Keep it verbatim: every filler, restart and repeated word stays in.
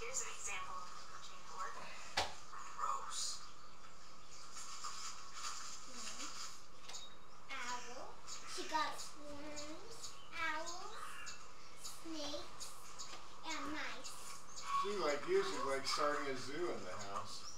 Here's an example of a chain of work. Gross. Mm. Owl. She got worms, owls, snakes, and mice. She like you, she's like starting a zoo in the house.